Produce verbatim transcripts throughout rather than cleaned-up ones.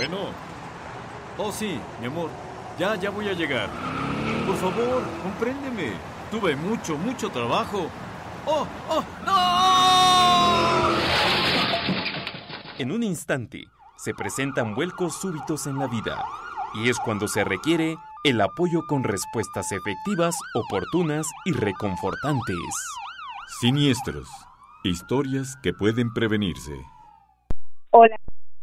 Bueno. Oh, sí, mi amor. Ya, ya voy a llegar. Por favor, compréndeme. Tuve mucho, mucho trabajo. ¡Oh, oh, no! En un instante, se presentan vuelcos súbitos en la vida. Y es cuando se requiere el apoyo con respuestas efectivas, oportunas y reconfortantes. Siniestros. Historias que pueden prevenirse. Hola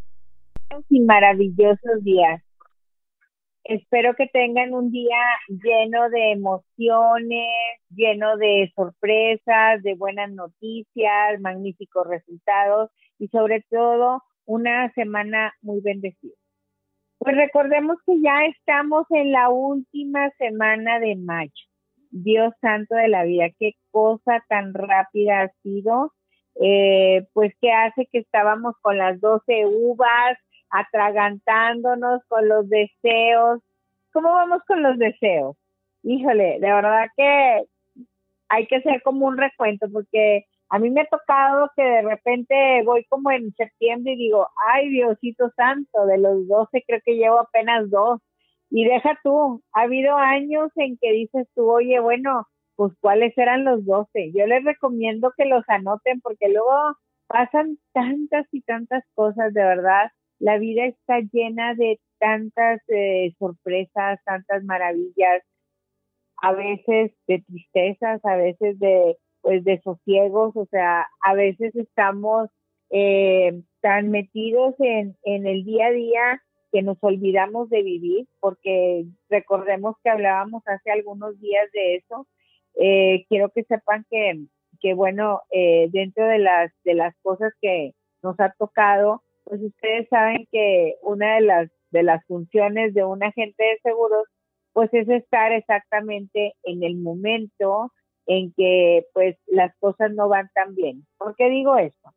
y maravillosos días. Espero que tengan un día lleno de emociones, lleno de sorpresas, de buenas noticias, magníficos resultados y sobre todo una semana muy bendecida. Pues recordemos que ya estamos en la última semana de mayo. Dios santo de la vida, qué cosa tan rápida ha sido. Eh, pues que hace que estábamos con las doce uvas, atragantándonos con los deseos. ¿Cómo vamos con los deseos? Híjole, de verdad que hay que hacer como un recuento, porque a mí me ha tocado que de repente voy como en septiembre y digo, ay, Diosito santo, de los doce creo que llevo apenas dos. Y deja tú, ha habido años en que dices tú, oye, bueno, pues ¿cuáles eran los doce? Yo les recomiendo que los anoten porque luego pasan tantas y tantas cosas, de verdad. La vida está llena de tantas eh, sorpresas, tantas maravillas, a veces de tristezas, a veces de pues de sosiegos, o sea, a veces estamos eh, tan metidos en, en el día a día que nos olvidamos de vivir, porque recordemos que hablábamos hace algunos días de eso. Eh, quiero que sepan que, que bueno, eh, dentro de las, de las cosas que nos ha tocado, pues ustedes saben que una de las, de las funciones de un agente de seguros pues es estar exactamente en el momento en que pues las cosas no van tan bien. ¿Por qué digo esto?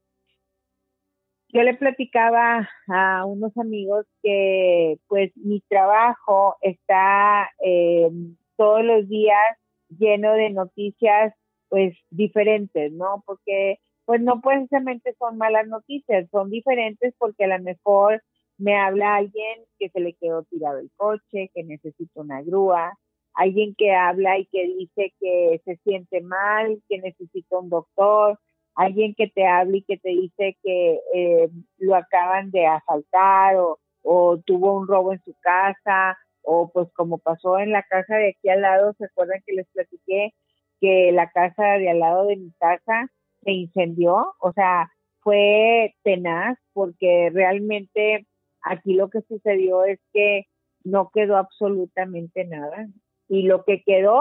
Yo le platicaba a unos amigos que pues mi trabajo está eh, todos los días lleno de noticias pues diferentes, ¿no? Porque pues no precisamente son malas noticias, son diferentes porque a lo mejor me habla alguien que se le quedó tirado el coche, que necesita una grúa, alguien que habla y que dice que se siente mal, que necesita un doctor, alguien que te habla y que te dice que eh, lo acaban de asaltar o, o tuvo un robo en su casa, o pues como pasó en la casa de aquí al lado, ¿se acuerdan que les platiqué que la casa de al lado de mi casa se incendió? O sea, fue tenaz porque realmente aquí lo que sucedió es que no quedó absolutamente nada. Y lo que quedó,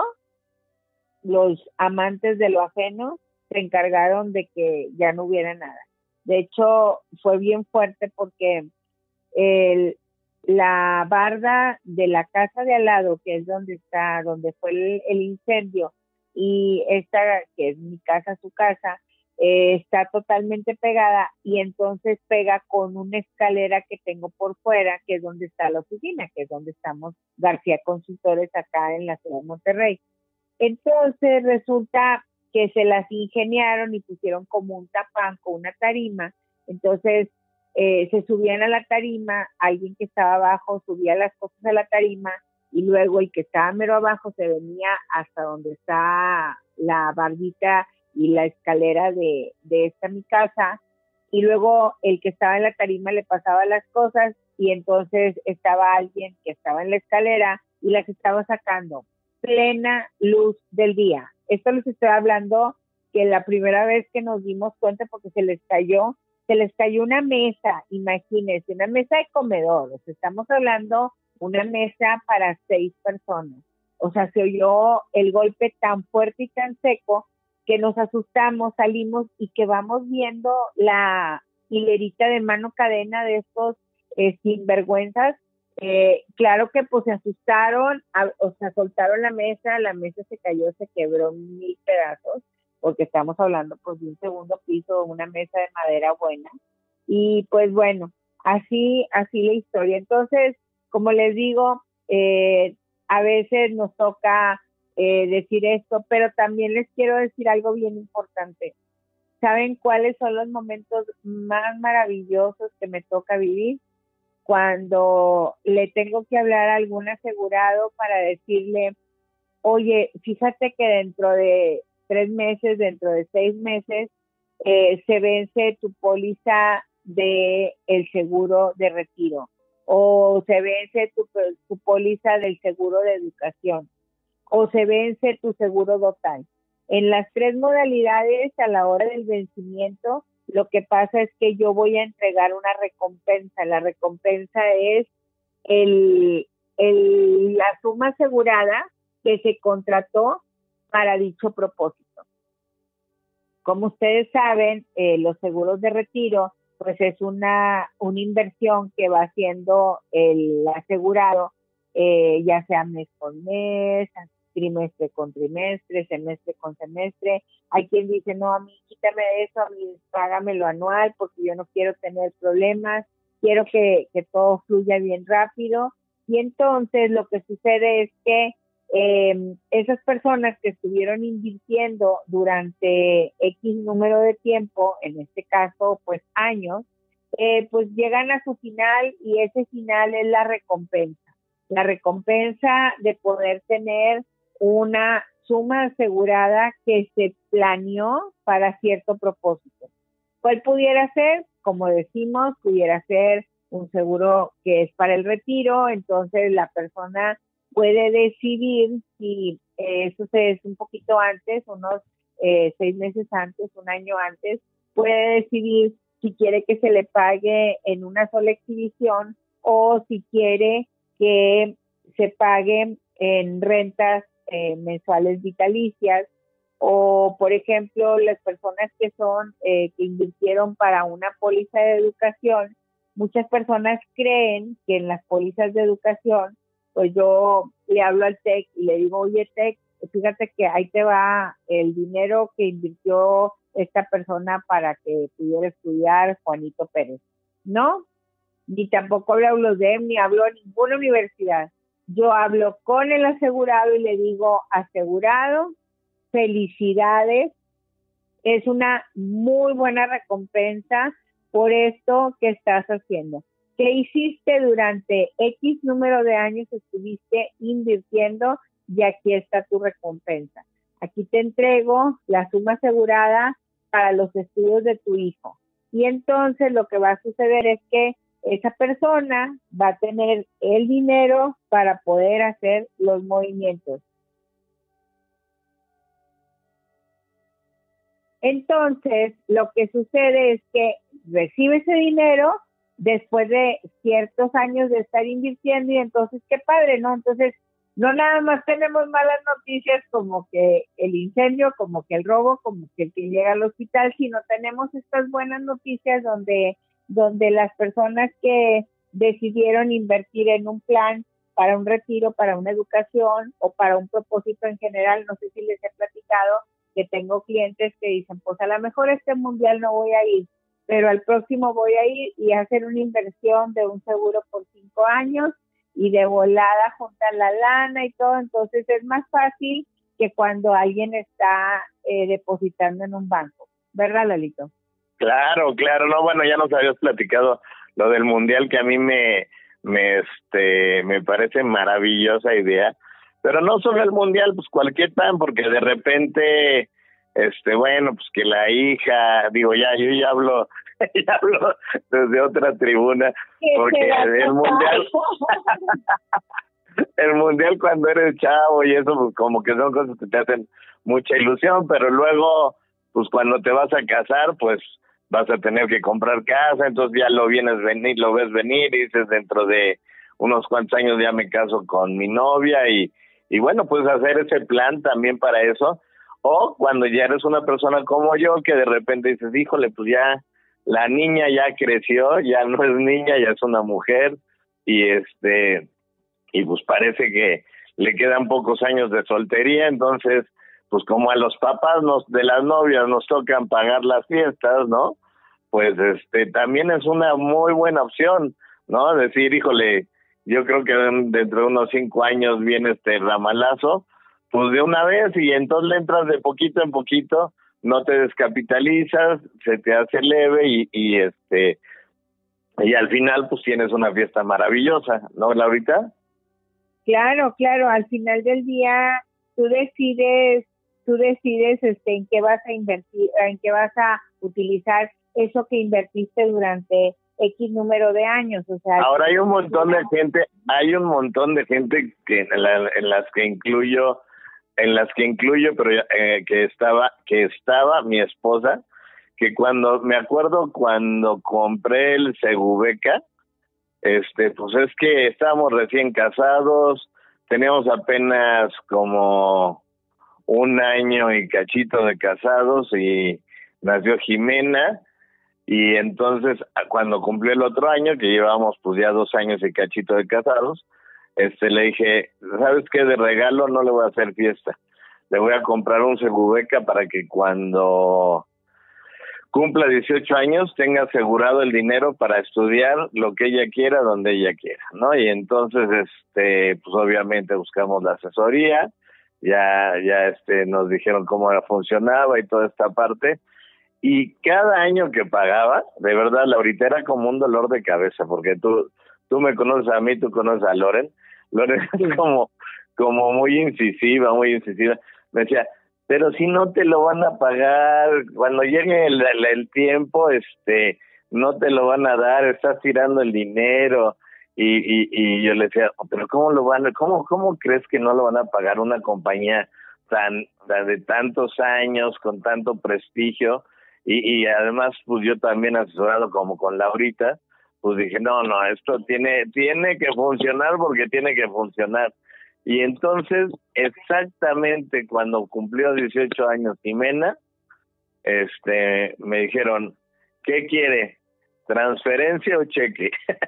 los amantes de lo ajeno se encargaron de que ya no hubiera nada. De hecho, fue bien fuerte porque el, la barda de la casa de al lado, que es donde está, donde fue el, el incendio, y esta, que es mi casa, su casa, eh, está totalmente pegada y entonces pega con una escalera que tengo por fuera, que es donde está la oficina, que es donde estamos García Consultores acá en la ciudad de Monterrey. Entonces resulta que se las ingeniaron y pusieron como un tapanco, una tarima. Entonces eh, se subían a la tarima, alguien que estaba abajo subía las cosas a la tarima y luego el que estaba mero abajo se venía hasta donde está la bardita y la escalera de, de esta mi casa, y luego el que estaba en la tarima le pasaba las cosas y entonces estaba alguien que estaba en la escalera y las estaba sacando plena luz del día. Esto les estoy hablando que la primera vez que nos dimos cuenta, porque se les cayó, se les cayó una mesa, imagínense, una mesa de comedor, o sea, estamos hablando una mesa para seis personas. O sea, se oyó el golpe tan fuerte y tan seco que nos asustamos, salimos y que vamos viendo la hilerita de mano cadena de estos eh, sinvergüenzas. Eh, claro que pues se asustaron, a, o sea, soltaron la mesa, la mesa se cayó, se quebró en mil pedazos, porque estamos hablando pues de un segundo piso, una mesa de madera buena. Y pues bueno, así, así la historia. Entonces, como les digo, eh, a veces nos toca eh, decir esto, pero también les quiero decir algo bien importante. ¿Saben cuáles son los momentos más maravillosos que me toca vivir? cuando le tengo que hablar a algún asegurado para decirle, oye, fíjate que dentro de tres meses, dentro de seis meses, eh, se vence tu póliza de el seguro de retiro o se vence tu, tu póliza del seguro de educación o se vence tu seguro total. En las tres modalidades, a la hora del vencimiento, lo que pasa es que yo voy a entregar una recompensa. La recompensa es el, el, la suma asegurada que se contrató para dicho propósito. Como ustedes saben, eh, los seguros de retiro, pues es una, una inversión que va haciendo el asegurado, eh, ya sea mes con mes, trimestre con trimestre, semestre con semestre. Hay quien dice, no, a mí quítame eso, a mí págamelo anual porque yo no quiero tener problemas, quiero que, que todo fluya bien rápido. Y entonces lo que sucede es que eh, esas personas que estuvieron invirtiendo durante X número de tiempo, en este caso pues años, eh, pues llegan a su final y ese final es la recompensa. La recompensa de poder tener una suma asegurada que se planeó para cierto propósito. ¿Cuál pudiera ser? Como decimos, pudiera ser un seguro que es para el retiro, entonces la persona puede decidir si eh, eso es un poquito antes, unos eh, seis meses antes, un año antes, puede decidir si quiere que se le pague en una sola exhibición o si quiere que se pague en rentas eh, mensuales vitalicias o, por ejemplo, las personas que son, eh, que invirtieron para una póliza de educación, muchas personas creen que en las pólizas de educación, pues yo le hablo al T E C y le digo, oye T E C, fíjate que ahí te va el dinero que invirtió esta persona para que pudiera estudiar Juanito Pérez. No, ni tampoco hablo de él, ni hablo a ninguna universidad. Yo hablo con el asegurado y le digo, asegurado, felicidades, es una muy buena recompensa por esto que estás haciendo. ¿Qué hiciste durante X número de años? Estuviste invirtiendo y aquí está tu recompensa. Aquí te entrego la suma asegurada para los estudios de tu hijo. Y entonces lo que va a suceder es que esa persona va a tener el dinero para poder hacer los movimientos. Entonces, lo que sucede es que recibe ese dinero después de ciertos años de estar invirtiendo y entonces, qué padre, ¿no? Entonces, no nada más tenemos malas noticias como que el incendio, como que el robo, como que el que llega al hospital, sino tenemos estas buenas noticias donde, donde las personas que decidieron invertir en un plan para un retiro, para una educación o para un propósito en general, no sé si les he platicado que tengo clientes que dicen, pues a lo mejor este mundial no voy a ir, pero al próximo voy a ir y hacer una inversión de un seguro por cinco años y de volada juntar la lana y todo. Entonces es más fácil que cuando alguien está eh, depositando en un banco, ¿verdad, Lalito? Claro, claro, no, bueno, ya nos habías platicado lo del mundial, que a mí me, me, este, me parece maravillosa idea, pero no solo el mundial, pues cualquier plan, porque de repente, este, bueno, pues que la hija, digo, ya, yo ya hablo, ya hablo desde otra tribuna, porque el mundial, el mundial cuando eres chavo y eso, pues como que son cosas que te hacen mucha ilusión, pero luego, pues cuando te vas a casar, pues vas a tener que comprar casa, entonces ya lo vienes venir, lo ves venir y dices, dentro de unos cuantos años ya me caso con mi novia y, y bueno, pues hacer ese plan también para eso. O cuando ya eres una persona como yo, que de repente dices, híjole, pues ya la niña ya creció, ya no es niña, ya es una mujer, y este, y pues parece que le quedan pocos años de soltería, entonces, pues como a los papás nos, de las novias nos tocan pagar las fiestas, ¿no? Pues este, también es una muy buena opción, ¿no? Decir, híjole, yo creo que dentro de unos cinco años viene este ramalazo, pues de una vez, y entonces le entras de poquito en poquito, no te descapitalizas, se te hace leve y, y este y al final pues tienes una fiesta maravillosa, ¿no, Laurita? Claro, claro, al final del día tú decides, tú decides este en qué vas a invertir, en qué vas a utilizar eso que invertiste durante X número de años, o sea. Ahora hay un montón de gente, hay un montón de gente que en, la, en las que incluyo, en las que incluyo, pero eh, que estaba, que estaba mi esposa, que cuando, me acuerdo cuando compré el Segubeca, este, pues es que estábamos recién casados, teníamos apenas como un año y cachito de casados y nació Jimena, y entonces cuando cumplió el otro año, que llevamos pues ya dos años y cachito de casados, este le dije, ¿sabes qué? De regalo no le voy a hacer fiesta, le voy a comprar un Segubeca para que cuando cumpla dieciocho años tenga asegurado el dinero para estudiar lo que ella quiera, donde ella quiera, ¿no? Y entonces, este, pues obviamente buscamos la asesoría, ya, ya este, nos dijeron cómo funcionaba y toda esta parte, y cada año que pagaba, de verdad, Laurita, era como un dolor de cabeza, porque tú, tú me conoces a mí, tú conoces a Loren, Loren es como, como muy incisiva, muy incisiva, me decía, pero si no te lo van a pagar, cuando llegue el, el, el tiempo, este, no te lo van a dar, estás tirando el dinero, y, y, y yo le decía, pero ¿cómo lo van a, cómo, cómo crees que no lo van a pagar una compañía tan, de tantos años, con tanto prestigio? Y, y además, pues yo también asesorado como con Laurita, pues dije, no, no, esto tiene, tiene que funcionar porque tiene que funcionar. Y entonces, exactamente cuando cumplió dieciocho años Jimena, este, me dijeron, ¿qué quiere? ¿Transferencia o cheque?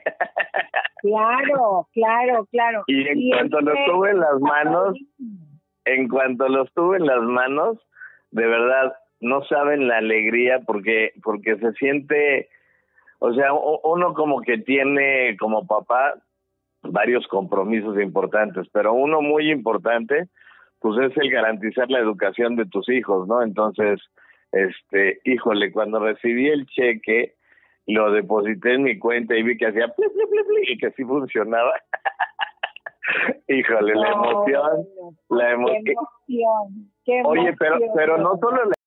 Claro, claro, claro. Y en y cuanto los tuve en las manos, en cuanto los tuve en las manos, de verdad, no saben la alegría porque, porque se siente, o sea, uno como que tiene como papá varios compromisos importantes, pero uno muy importante, pues es el garantizar la educación de tus hijos, ¿no? Entonces, este, híjole, cuando recibí el cheque, lo deposité en mi cuenta y vi que hacía pli, pli, pli, pli, y que sí funcionaba. Híjole, la emoción, oh, la emo qué emoción, qué emoción. Oye, pero, pero no solo la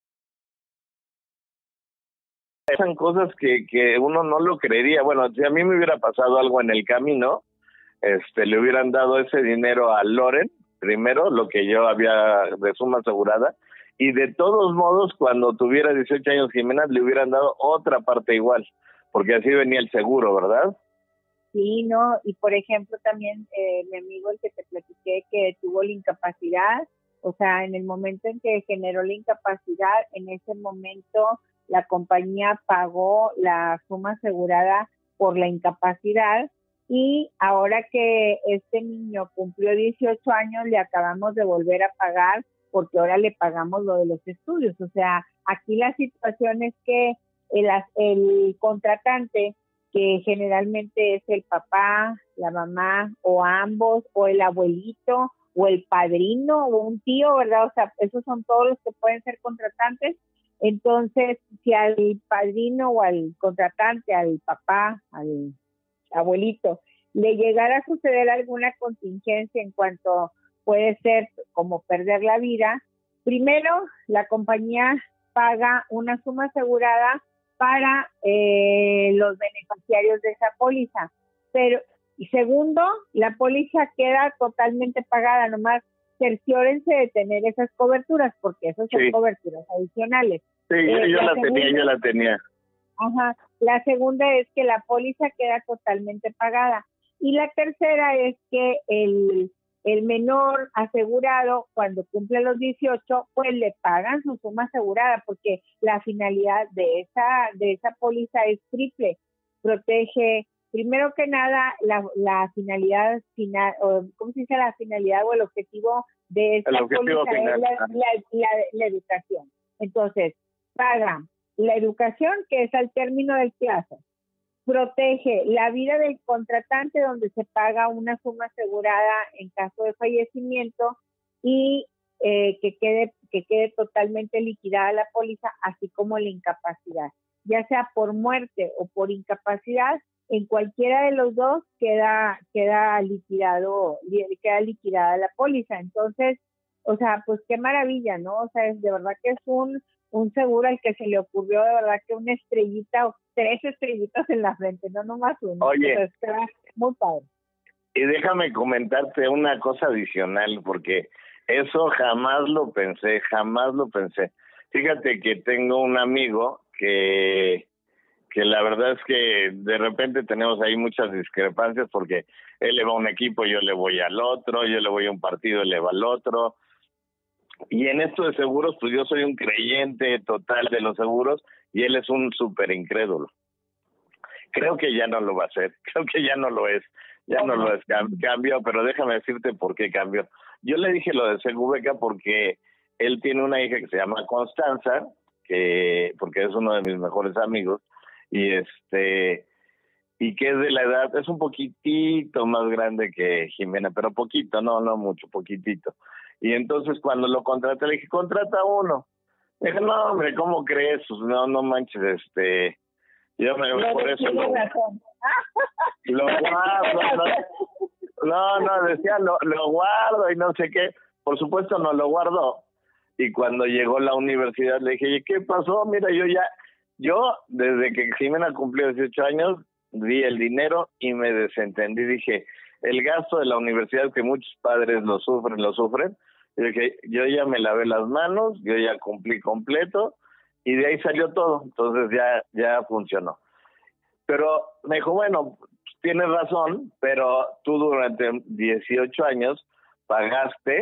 pasan cosas que, que uno no lo creería. Bueno, si a mí me hubiera pasado algo en el camino, este, le hubieran dado ese dinero a Loren, primero, lo que yo había de suma asegurada, y de todos modos, cuando tuviera dieciocho años Jimena, le hubieran dado otra parte igual, porque así venía el seguro, ¿verdad? Sí, no, y por ejemplo también eh, mi amigo el que te platiqué que tuvo la incapacidad, o sea, en el momento en que generó la incapacidad, en ese momento la compañía pagó la suma asegurada por la incapacidad, y ahora que este niño cumplió dieciocho años, le acabamos de volver a pagar porque ahora le pagamos lo de los estudios. O sea, aquí la situación es que el, el contratante, que generalmente es el papá, la mamá o ambos, o el abuelito, o el padrino, o un tío, ¿verdad? O sea, esos son todos los que pueden ser contratantes. Entonces, si al padrino o al contratante, al papá, al abuelito, le llegara a suceder alguna contingencia en cuanto puede ser como perder la vida, primero la compañía paga una suma asegurada para eh, los beneficiarios de esa póliza, pero y segundo, la póliza queda totalmente pagada, nomás cerciórense de tener esas coberturas, porque esas son sí. coberturas adicionales. Sí, eh, yo la, la segunda, tenía, yo la tenía. Ajá. La segunda es que la póliza queda totalmente pagada. Y la tercera es que el, el menor asegurado, cuando cumple los dieciocho, pues le pagan su suma asegurada, porque la finalidad de esa, de esa póliza es triple. Protege, primero que nada, la, la finalidad final, o ¿cómo se dice? La finalidad o el objetivo de esta póliza final. es la, la, la, la educación. Entonces, paga la educación, que es al término del plazo. Protege la vida del contratante, donde se paga una suma asegurada en caso de fallecimiento, y eh, que quede que quede totalmente liquidada la póliza, así como la incapacidad. Ya sea por muerte o por incapacidad, en cualquiera de los dos queda queda liquidado, queda liquidada la póliza. Entonces, o sea, pues qué maravilla, ¿no? O sea, es de verdad que es un un seguro al que se le ocurrió de verdad que una estrellita o tres estrellitas en la frente, no nomás una. Oye, o sea, está muy padre. Y déjame comentarte una cosa adicional, porque eso jamás lo pensé, jamás lo pensé. Fíjate que tengo un amigo que, que la verdad es que de repente tenemos ahí muchas discrepancias, porque él le va a un equipo, yo le voy al otro, yo le voy a un partido, él le va al otro. Y en esto de seguros, pues yo soy un creyente total de los seguros y él es un súper incrédulo. Creo que ya no lo va a hacer, creo que ya no lo es. Ya no lo es, cambió, pero déjame decirte por qué cambió. Yo le dije lo de Segubeca porque él tiene una hija que se llama Constanza, que porque es uno de mis mejores amigos, y este y que es de la edad, es un poquitito más grande que Jimena, pero poquito, no, no mucho, poquitito. Y entonces cuando lo contraté, le dije, contrata uno. Me dijo, no, hombre, ¿cómo crees? No, no manches, este... Yo me no, por eso lo, razón. lo guardo, no, no, no, decía lo, lo guardo y no sé qué. Por supuesto no lo guardó. Y cuando llegó a la universidad le dije, ¿qué pasó? Mira, yo ya, yo desde que Jimena cumplió dieciocho años, di el dinero y me desentendí. Dije, el gasto de la universidad que muchos padres lo sufren, lo sufren. Y dije, yo ya me lavé las manos, yo ya cumplí completo. Y de ahí salió todo, entonces ya ya funcionó. Pero me dijo, bueno, tienes razón, pero tú durante dieciocho años pagaste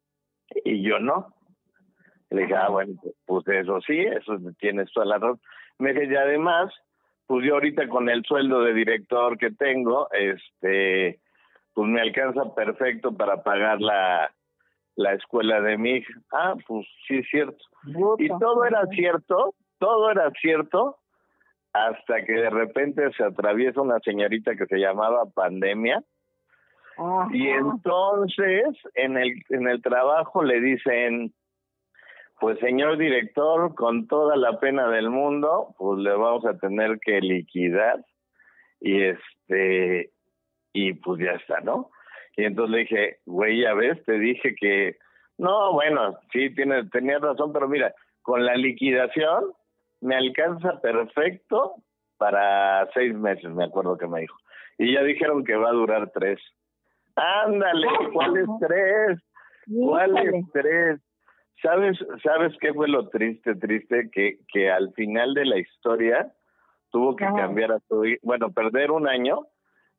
y yo no. Le dije, ah, bueno, pues eso sí, eso tienes toda la razón. Me dije, y además, pues yo ahorita con el sueldo de director que tengo, este, pues me alcanza perfecto para pagar la... la escuela de mi hija. Ah, pues sí es cierto. Y todo era cierto, todo era cierto, hasta que de repente se atraviesa una señorita que se llamaba pandemia. Ajá. Y entonces en el en el trabajo le dicen, pues señor director, con toda la pena del mundo, pues le vamos a tener que liquidar y este y pues ya está, ¿no? Y entonces le dije, güey, ya ves, te dije que... No, bueno, sí, tienes, tenías razón, pero mira, con la liquidación me alcanza perfecto para seis meses, me acuerdo que me dijo. Y ya dijeron que va a durar tres. Ándale, ¿cuál es tres? ¿Cuál es tres? ¿Sabes, ¿Sabes qué fue lo triste, triste? Que, que al final de la historia tuvo que cambiar a su hija, bueno, perder un año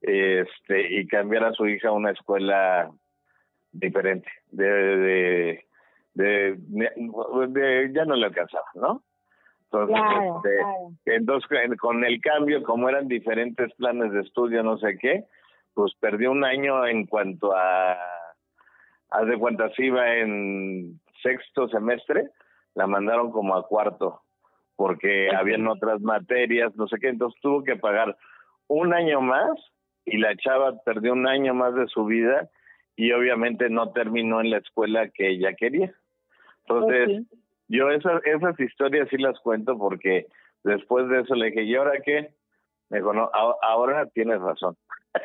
este y cambiar a su hija a una escuela diferente de de, de, de, de ya no le alcanzaba, ¿no? Entonces, claro, este, claro. entonces con el cambio, como eran diferentes planes de estudio, no sé qué, pues perdió un año en cuanto a haz de cuenta, si iba en sexto semestre, la mandaron como a cuarto porque habían otras materias, no sé qué, entonces tuvo que pagar un año más y la chava perdió un año más de su vida y obviamente no terminó en la escuela que ella quería. Entonces, okay. yo esas esas historias sí las cuento porque después de eso le dije, ¿y ahora qué? Me dijo, no, ahora tienes razón.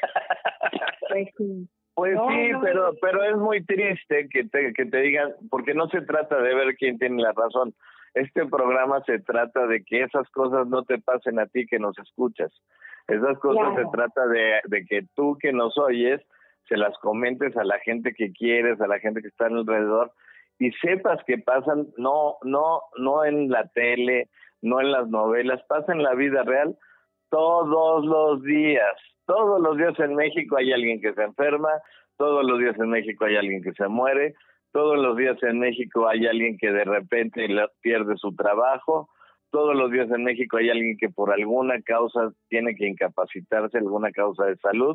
Pues sí. Pues no, sí, no, pero no. pero es muy triste que te, que te digan, porque no se trata de ver quién tiene la razón. Este programa se trata de que esas cosas no te pasen a ti que nos escuchas. Esas cosas claro. se trata de, de que tú que nos oyes, se las comentes a la gente que quieres, a la gente que está alrededor, y sepas que pasan, no, no, no en la tele, no en las novelas, pasa en la vida real todos los días. Todos los días en México hay alguien que se enferma, todos los días en México hay alguien que se muere, todos los días en México hay alguien que de repente pierde su trabajo, todos los días en México hay alguien que por alguna causa tiene que incapacitarse, alguna causa de salud.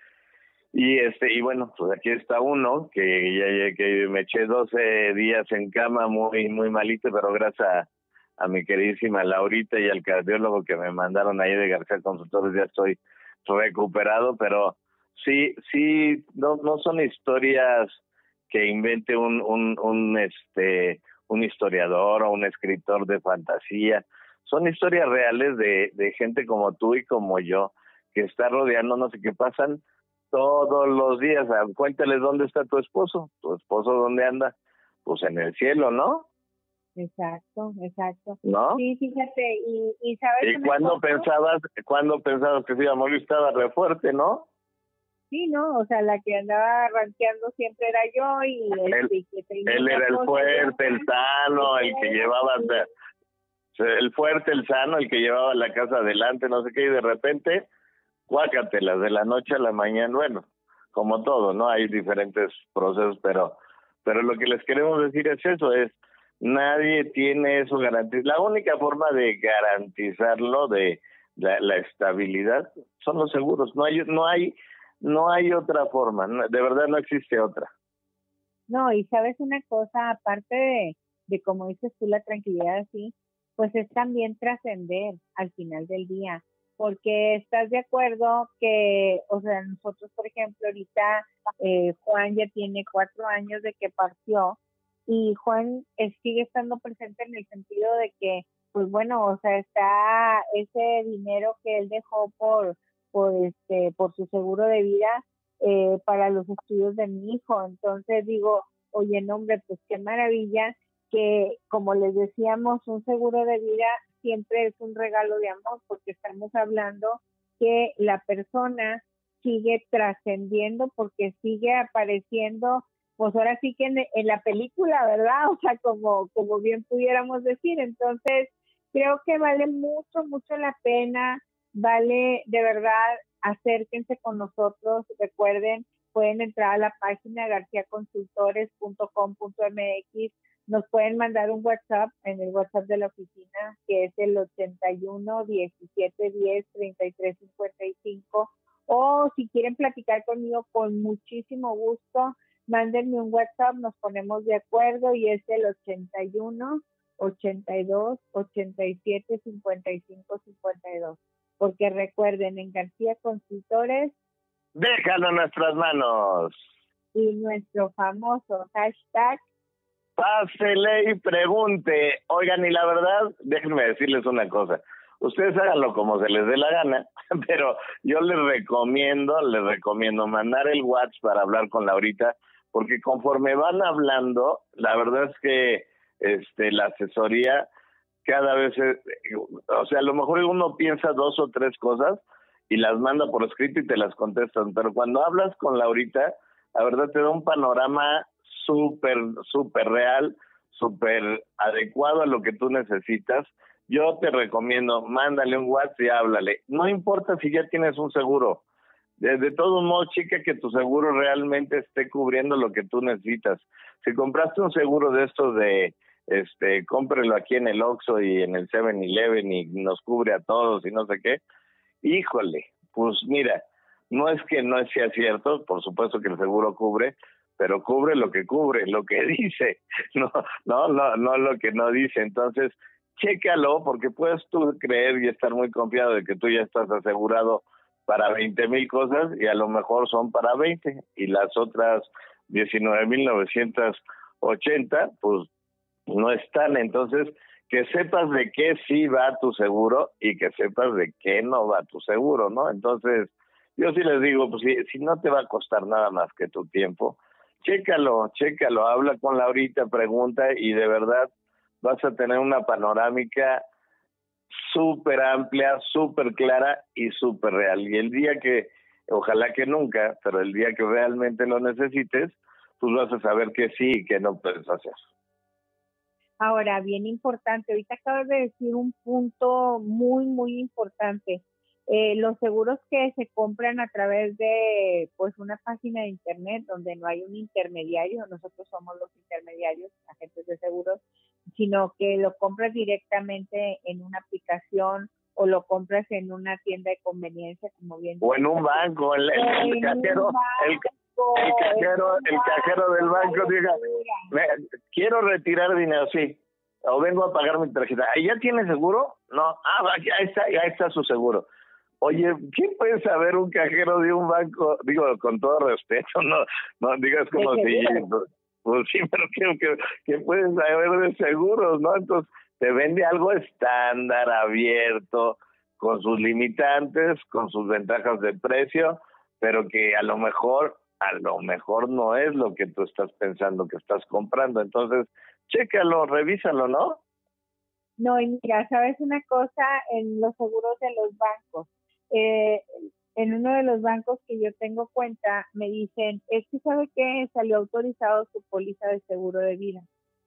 Y este y bueno, pues aquí está uno que ya que me eché doce días en cama muy muy malito, pero gracias a, a mi queridísima Laurita y al cardiólogo que me mandaron ahí de García Consultores ya estoy recuperado, pero sí sí no no son historias que invente un un un este un historiador o un escritor de fantasía, son historias reales de de gente como tú y como yo que está rodeando, no sé qué pasan todos los días. Cuéntales dónde está tu esposo, tu esposo dónde anda, pues en el cielo, ¿no? Exacto, exacto. ¿No? Sí, fíjate, y, y sabes. ¿Y cuándo pensabas, cuándo pensabas que se iba a morir? Estaba re fuerte, ¿no? Sí, no, o sea, la que andaba rankeando siempre era yo y él, este, que tenía él era el fuerte, el sano, el que llevaba el fuerte, el sano, el que llevaba la casa adelante, no sé qué, y de repente, cuácatelas, de la noche a la mañana, bueno, como todo, ¿no? Hay diferentes procesos, pero pero lo que les queremos decir es eso, es nadie tiene eso garantizado. La única forma de garantizarlo, de la, la estabilidad, son los seguros. No hay, no hay, no hay otra forma. No, de verdad no existe otra. No, y sabes una cosa, aparte de, de como dices tú, la tranquilidad así, pues es también trascender al final del día. Porque estás de acuerdo que, o sea, nosotros, por ejemplo, ahorita eh, Juan ya tiene cuatro años de que partió, y Juan eh, sigue estando presente en el sentido de que, pues bueno, o sea, está ese dinero que él dejó por, por este, por su seguro de vida eh, para los estudios de mi hijo. Entonces digo, oye, no, hombre, pues qué maravilla que, como les decíamos, un seguro de vida siempre es un regalo de amor, porque estamos hablando que la persona sigue trascendiendo, porque sigue apareciendo, pues ahora sí que en, en la película, ¿verdad? O sea, como, como bien pudiéramos decir. Entonces, creo que vale mucho, mucho la pena, vale de verdad, acérquense con nosotros, recuerden, pueden entrar a la página garcía consultores punto com punto m x, nos pueden mandar un WhatsApp en el WhatsApp de la oficina, que es el ochenta y uno, diecisiete, diez, treinta y tres, cincuenta y cinco, o si quieren platicar conmigo, con muchísimo gusto, mándenme un WhatsApp, nos ponemos de acuerdo, y es el ochenta y uno, ochenta y dos, ochenta y siete, cincuenta y cinco, cincuenta y dos. Porque recuerden, en García Consultores, déjalo en nuestras manos. Y nuestro famoso hashtag, pásele y pregunte. Oigan, y la verdad, déjenme decirles una cosa. Ustedes háganlo como se les dé la gana, pero yo les recomiendo, les recomiendo mandar el WhatsApp para hablar con Laurita, porque conforme van hablando, la verdad es que este la asesoría cada vez es, o sea, a lo mejor uno piensa dos o tres cosas y las manda por escrito y te las contestan, pero cuando hablas con Laurita, la verdad te da un panorama súper, súper real, súper adecuado a lo que tú necesitas. Yo te recomiendo, mándale un WhatsApp y háblale. No importa si ya tienes un seguro. De, de todos modos, chica, que tu seguro realmente esté cubriendo lo que tú necesitas. Si compraste un seguro de estos de, este, cómprelo aquí en el Oxxo y en el seven eleven y nos cubre a todos y no sé qué, híjole, pues mira, no es que no sea cierto, por supuesto que el seguro cubre, pero cubre lo que cubre, lo que dice, no, no, no, no lo que no dice. Entonces, chécalo, porque puedes tú creer y estar muy confiado de que tú ya estás asegurado para veinte mil cosas y a lo mejor son para veinte, y las otras diecinueve mil novecientos ochenta, pues no están. Entonces, que sepas de qué sí va tu seguro y que sepas de qué no va tu seguro, ¿no? Entonces, yo sí les digo, pues si, si no te va a costar nada más que tu tiempo, chécalo, chécalo, habla con Laurita, pregunta, y de verdad vas a tener una panorámica súper amplia, súper clara y súper real. Y el día que, ojalá que nunca, pero el día que realmente lo necesites, pues vas a saber que sí y que no puedes hacer. Ahora, bien importante, ahorita acabas de decir un punto muy, muy importante. Eh, los seguros que se compran a través de pues una página de internet donde no hay un intermediario, nosotros somos los intermediarios, agentes de seguros, sino que lo compras directamente en una aplicación o lo compras en una tienda de conveniencia, como bien o en un banco, el, el, el cajero, el, el cajero, el cajero del banco diga, quiero retirar dinero, sí, o vengo a pagar mi tarjeta. ¿Ya tiene seguro? No, ah, ya está, ya está su seguro. Oye, ¿quién puede saber un cajero de un banco? Digo, con todo respeto, no no digas como si, pues sí, pero creo que, que puedes saber de seguros, ¿no? Entonces, te vende algo estándar, abierto, con sus limitantes, con sus ventajas de precio, pero que a lo mejor, a lo mejor no es lo que tú estás pensando que estás comprando. Entonces, chécalo, revísalo, ¿no? No, y mira, ¿sabes una cosa? En los seguros de los bancos, eh, en uno de los bancos que yo tengo cuenta, me dicen, es que ¿sabe qué? Salió autorizado su póliza de seguro de vida.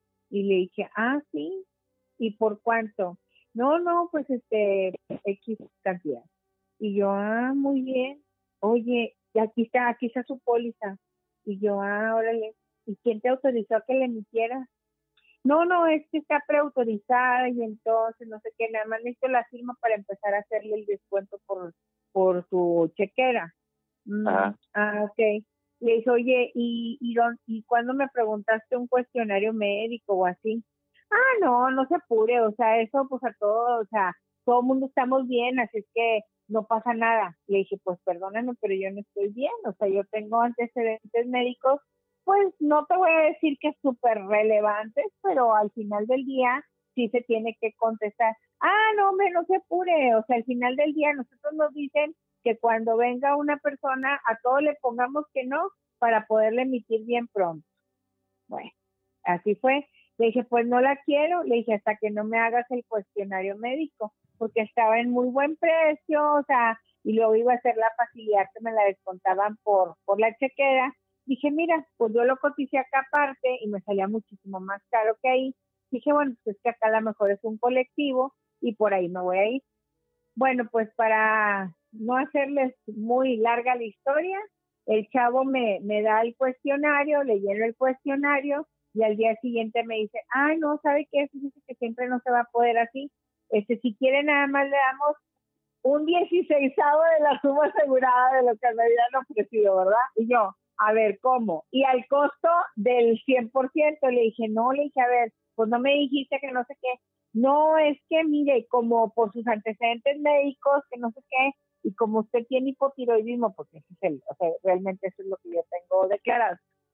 Y le dije, ah, sí, ¿y por cuánto? No, no, pues este, X cantidad. Y yo, ah, muy bien. Oye, y aquí está, aquí está su póliza. Y yo, ah, órale. ¿Y quién te autorizó a que le emitieras? No, no, es que está preautorizada y entonces no sé qué, nada más necesito la firma para empezar a hacerle el descuento por, por su chequera. Mm, ah, ok. Le dije, oye, ¿y, y, don, ¿y cuándo me preguntaste un cuestionario médico o así? Ah, no, no se apure, o sea, eso pues a todos, o sea, todo el mundo estamos bien, así es que no pasa nada. Le dije, pues perdóname, pero yo no estoy bien, o sea, yo tengo antecedentes médicos, pues no te voy a decir que súper relevantes, pero al final del día sí se tiene que contestar. Ah, no, hombre, no se apure, o sea, al final del día nosotros nos dicen que cuando venga una persona a todo le pongamos que no para poderle emitir bien pronto. Bueno, así fue. Le dije, pues no la quiero, le dije, hasta que no me hagas el cuestionario médico, porque estaba en muy buen precio, o sea, y luego iba a hacer la facilidad que me la descontaban por, por la chequera. Dije, mira, pues yo lo coticé acá aparte y me salía muchísimo más caro que ahí. Dije, bueno, pues es que acá a lo mejor es un colectivo y por ahí me voy a ir. Bueno, pues para no hacerles muy larga la historia, el chavo me, me da el cuestionario, le lleno el cuestionario y al día siguiente me dice, ay, no, ¿sabe qué? Dice que siempre no se va a poder así. Este, si quiere nada más le damos un dieciseisavo de la suma asegurada de lo que me habían ofrecido, ¿verdad? Y yo, a ver, ¿cómo? Y al costo del cien por ciento, le dije, no, le dije, a ver, pues no me dijiste que no sé qué. No, es que mire, como por sus antecedentes médicos, que no sé qué, y como usted tiene hipotiroidismo, porque ese es el, o sea, realmente eso es lo que yo tengo declarado.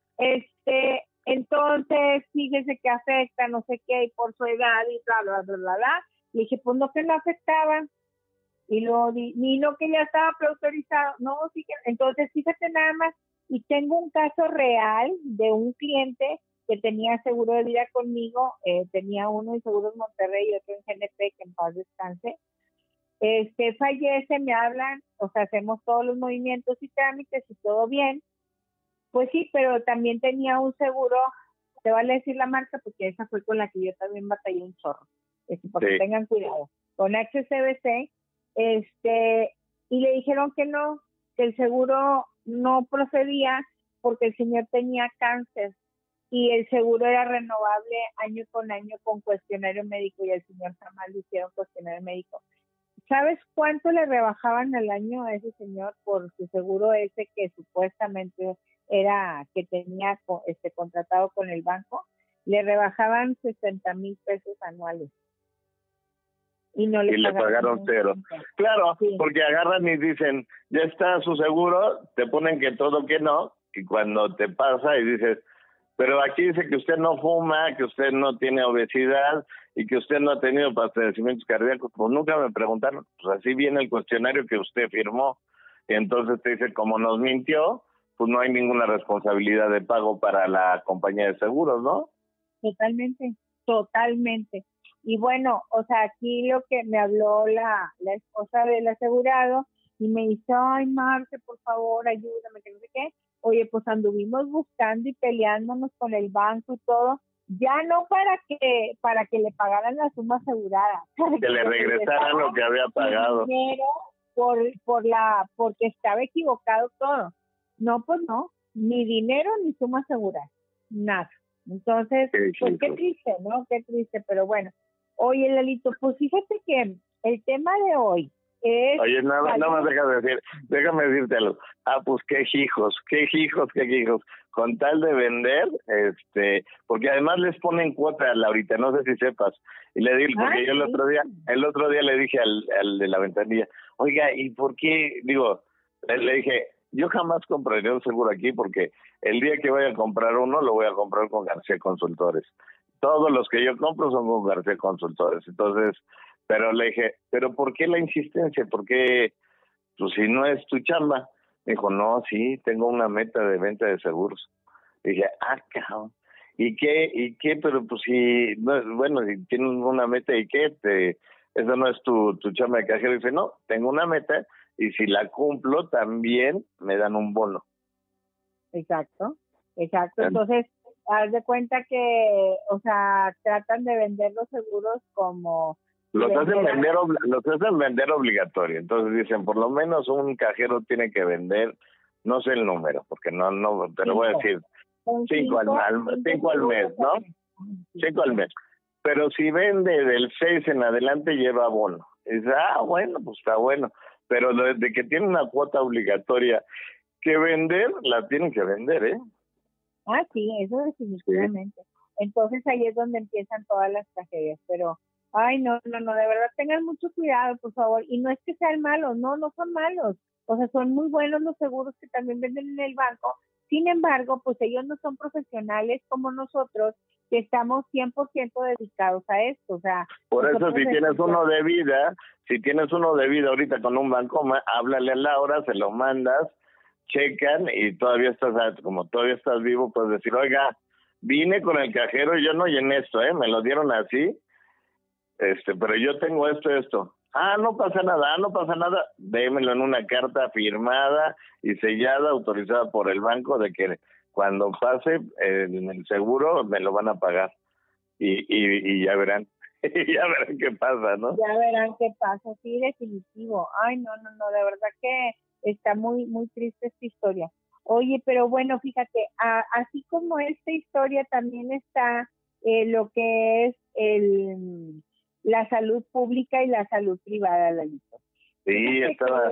Este, entonces, fíjese que afecta, no sé qué, y por su edad, y bla, bla, bla, bla, bla. Le dije, pues no que no afectaba. Y luego, ni no que ya estaba preautorizado. No, sí que, entonces, fíjate nada más, y tengo un caso real de un cliente que tenía seguro de vida conmigo, eh, tenía uno en Seguros Monterrey y otro en G N P, que en paz descanse. Este, fallece, me hablan, o sea, hacemos todos los movimientos y trámites y todo bien. Pues sí, pero también tenía un seguro, te vale decir la marca porque esa fue con la que yo también batallé un chorro, este, porque sí. Tengan cuidado, con H C B C, este, y le dijeron que no, que el seguro no procedía porque el señor tenía cáncer y el seguro era renovable año con año con cuestionario médico y el señor jamás le hicieron cuestionario médico. ¿Sabes cuánto le rebajaban al año a ese señor por su seguro ese que supuestamente era que tenía este contratado con el banco? Le rebajaban sesenta mil pesos anuales. Y no le, y le pagaron cero. Claro, sí. Porque agarran y dicen, ya está su seguro, te ponen que todo que no, y cuando te pasa y dices, pero aquí dice que usted no fuma, que usted no tiene obesidad y que usted no ha tenido padecimientos cardíacos, pues nunca me preguntaron, pues así viene el cuestionario que usted firmó. Y entonces te dice, como nos mintió, pues no hay ninguna responsabilidad de pago para la compañía de seguros, ¿no? Totalmente, totalmente. Y bueno, o sea, aquí lo que me habló la, la esposa del asegurado y me dice, ay, Marce, por favor, ayúdame, que no sé qué. Oye, pues anduvimos buscando y peleándonos con el banco y todo, ya no para que para que le pagaran la suma asegurada. Que, que le regresaran lo que había pagado. Dinero por, por la, porque estaba equivocado todo. No, pues no, ni dinero ni suma asegurada, nada. Entonces, sí, pues sí, qué triste, ¿no? Qué triste, pero bueno. Oye, Lalito, pues fíjate que el tema de hoy es... Oye, nada, nada más déjame decir, déjame decirte algo. Ah, pues qué hijos, qué hijos, qué hijos. Con tal de vender, este, porque además les ponen cuota a Laurita, no sé si sepas. Y le digo, porque ah, yo el sí. otro día, el otro día le dije al, al de la ventanilla, oiga, ¿y por qué? Digo, le, le dije, yo jamás compraría un seguro aquí porque el día que vaya a comprar uno, lo voy a comprar con García Consultores. Todos los que yo compro son con García Consultores. Entonces, Pero le dije, ¿pero por qué la insistencia? ¿Por qué? Pues si no es tu chamba. Me dijo, no, sí, tengo una meta de venta de seguros. Dije, ah, cabrón. ¿Y qué? ¿Y qué? Pero pues si, no, bueno, si tienes una meta, ¿y qué? Te, eso no es tu, tu chamba de cajero. Dice, no, tengo una meta y si la cumplo también me dan un bono. Exacto, exacto. Entonces, haz de cuenta que, o sea, tratan de vender los seguros como... Los hacen vender, los hacen vender obligatorio. Entonces dicen, por lo menos un cajero tiene que vender, no sé el número, porque no, no, te lo voy a decir, cinco, cinco, al, al, cinco al mes, ¿no? Cinco al mes. Pero si vende del seis en adelante lleva bono. Y dice, ah, bueno, pues está bueno. Pero desde que tiene una cuota obligatoria que vender, la tienen que vender, ¿eh? Ah, sí, eso definitivamente. Sí. Entonces ahí es donde empiezan todas las tragedias, pero... Ay, no, no, no, de verdad, tengan mucho cuidado, por favor. Y no es que sean malos, no, no son malos. O sea, son muy buenos los seguros que también venden en el banco. Sin embargo, pues ellos no son profesionales como nosotros, que estamos cien por ciento dedicados a esto. O sea, por eso si tienes uno de vida, si tienes uno de vida ahorita con un banco, háblale a Laura, se lo mandas, checan y todavía estás, como todavía estás vivo, puedes decir, oiga, vine con el cajero y yo no llené esto, ¿eh? Me lo dieron así. Este, pero yo tengo esto, esto. Ah, no pasa nada, ah, no pasa nada. Démelo en una carta firmada y sellada, autorizada por el banco, de que cuando pase eh, en el seguro me lo van a pagar. Y, y, y ya verán, ya verán qué pasa, ¿no? Ya verán qué pasa, sí, definitivo. Ay, no, no, no, de verdad que está muy, muy triste esta historia. Oye, pero bueno, fíjate, a, así como esta historia también está eh, lo que es el... la salud pública y la salud privada, Lalito. Sí, estaba...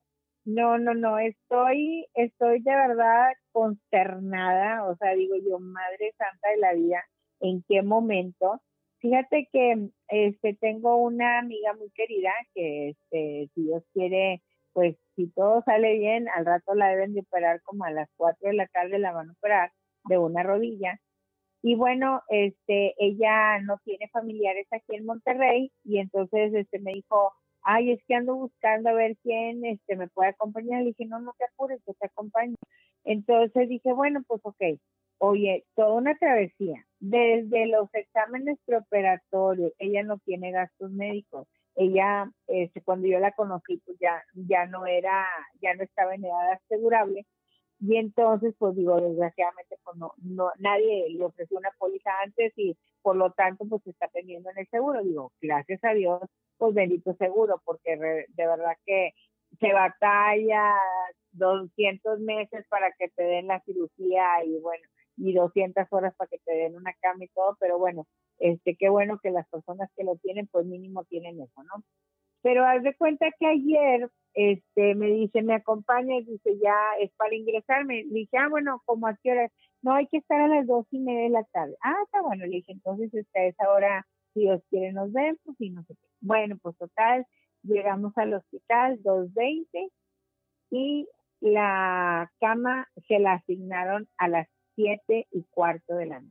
No, no, no, estoy, estoy de verdad consternada, o sea, digo yo, Madre Santa de la Vida, ¿en qué momento? Fíjate que este tengo una amiga muy querida que, este, si Dios quiere, pues si todo sale bien, al rato la deben de operar como a las cuatro de la tarde, la van a operar de una rodilla. Y bueno, este, ella no tiene familiares aquí en Monterrey y entonces este me dijo, ay, es que ando buscando a ver quién este me puede acompañar. Le dije, no, no te apures, yo te acompaño. Entonces dije, bueno, pues ok, oye, toda una travesía, desde los exámenes preoperatorios, ella no tiene gastos médicos. Ella, este, cuando yo la conocí, pues ya, ya no era, ya no estaba en edad asegurable. Y entonces, pues digo, desgraciadamente, pues no, no, nadie le ofreció una póliza antes y por lo tanto, pues se está teniendo en el seguro. Digo, gracias a Dios, pues bendito seguro, porque re, de verdad que se batalla doscientos meses para que te den la cirugía y bueno, y doscientas horas para que te den una cama y todo, pero bueno, este, qué bueno que las personas que lo tienen, pues mínimo tienen eso, ¿no? Pero haz de cuenta que ayer este me dice, me acompaña y dice, ya es para ingresarme. Le dije, ah, bueno, ¿cómo a qué hora? No, hay que estar a las dos y media de la tarde. Ah, está bueno. Le dije, entonces este, a esa hora, si Dios quiere, nos vemos y no sé qué. Bueno, pues total, llegamos al hospital, dos veinte, y la cama se la asignaron a las siete y cuarto de la noche.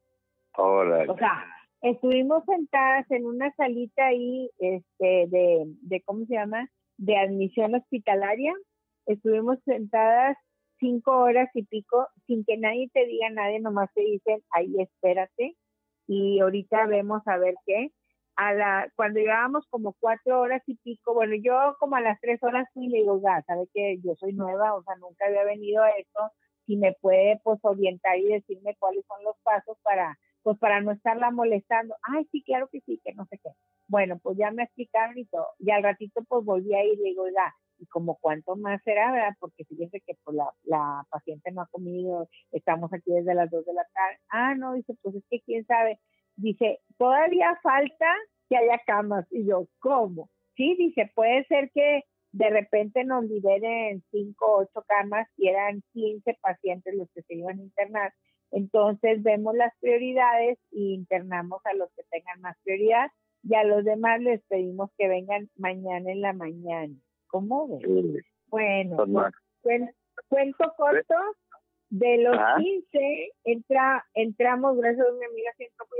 Órale. O sea, estuvimos sentadas en una salita ahí, este, de, de, ¿cómo se llama? De admisión hospitalaria. Estuvimos sentadas cinco horas y pico, sin que nadie te diga nada, nomás te dicen, ahí espérate, y ahorita vemos a ver qué. A la, cuando llevábamos como cuatro horas y pico, bueno, yo como a las tres horas fui y le digo, ya, sabe que yo soy nueva, o sea, nunca había venido a esto, si me puede, pues, orientar y decirme cuáles son los pasos para, pues, para no estarla molestando. Ay, sí, claro que sí, que no sé qué. Bueno, pues ya me explicaron y todo, y al ratito, pues, volví a ir y le digo, ya, y como cuánto más será, ¿verdad? Porque fíjense que, pues, la, la paciente no ha comido, estamos aquí desde las dos de la tarde. Ah, no, dice, pues, es que quién sabe. Dice, todavía falta que haya camas. Y yo, ¿cómo? Sí, dice, puede ser que de repente nos liberen cinco o ocho camas y eran quince pacientes los que se iban a internar. Entonces vemos las prioridades y internamos a los que tengan más prioridad y a los demás les pedimos que vengan mañana en la mañana. ¿Cómo ves? Sí. Bueno, pues, cuen, cuento corto. De los Ajá. quince, entra, entramos, gracias a mi amiga, siento yo que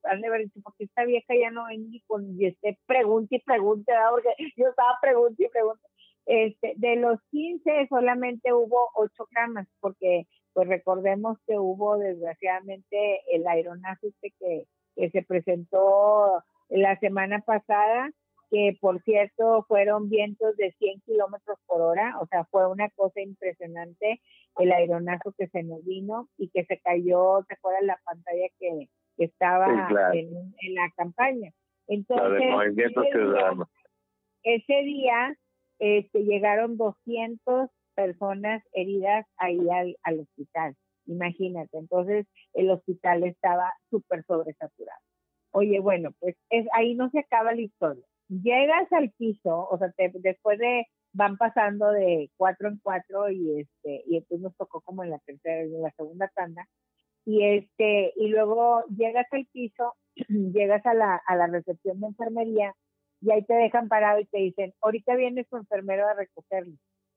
han de haber dicho, porque esta vieja ya no ven ni con, y este, pregunte y pregunte, ¿verdad? Porque yo estaba pregunte y pregunte. Este, de los quince solamente hubo ocho camas, porque pues recordemos que hubo desgraciadamente el aeronazo este que, que se presentó la semana pasada, que por cierto fueron vientos de cien kilómetros por hora, o sea, fue una cosa impresionante el aeronazo que se nos vino y que se cayó, ¿te acuerdas la pantalla que, que estaba sí, claro. en, en la campaña? Entonces, la del Movimiento ese Ciudadano. día, ese día este, llegaron doscientas personas heridas ahí al, al hospital, imagínate, entonces el hospital estaba súper sobresaturado. Oye, bueno, pues es, ahí no se acaba la historia. Llegas al piso, o sea, te, después de, van pasando de cuatro en cuatro y este, y entonces nos tocó como en la tercera, en la segunda tanda, y este, y luego llegas al piso, llegas a la, a la recepción de enfermería, y ahí te dejan parado y te dicen, ahorita viene su enfermero a recogerlo.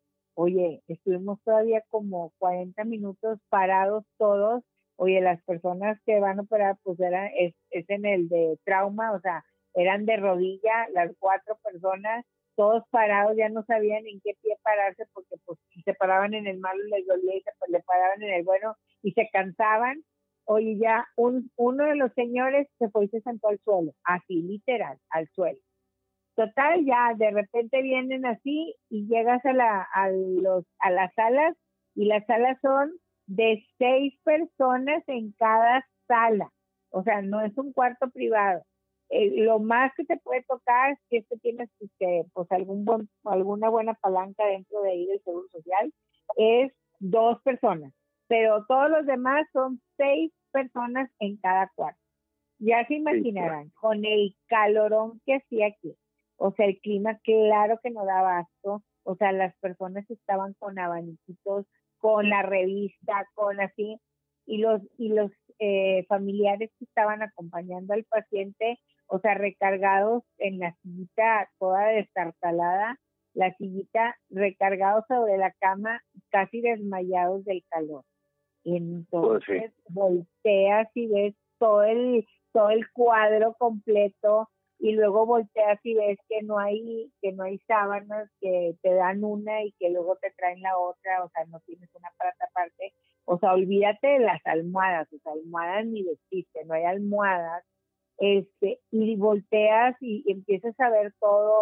Oye, estuvimos todavía como cuarenta minutos parados todos. Oye, las personas que van a operar, pues eran, es, es en el de trauma, o sea, eran de rodilla, las cuatro personas, todos parados, ya no sabían en qué pie pararse, porque pues si se paraban en el malo les dolía y se pues, le paraban en el bueno y se cansaban. Oye, ya un, uno de los señores se fue y se sentó al suelo, así literal, al suelo. Total, ya de repente vienen así y llegas a, la, a, los, a las salas, y las salas son de seis personas en cada sala, o sea, no es un cuarto privado. Eh, lo más que te puede tocar es que este tienes que, pues algún buen, alguna buena palanca dentro de ahí del Seguro Social, es dos personas, pero todos los demás son seis personas en cada cuarto. Ya se imaginarán, con el calorón que hacía aquí, o sea, el clima claro que no daba asco, o sea, las personas estaban con abaniquitos, con la revista, con así, y los y los eh, familiares que estaban acompañando al paciente, o sea, recargados en la sillita toda destartalada, la sillita recargados sobre la cama, casi desmayados del calor. Entonces, pues sí, volteas y ves todo el todo el cuadro completo, y luego volteas y ves que no hay que no hay sábanas, que te dan una y que luego te traen la otra, o sea, no tienes una para taparte, o sea, olvídate de las almohadas, o sea, almohadas ni de chiste, no hay almohadas, este, y volteas y, y empiezas a ver todo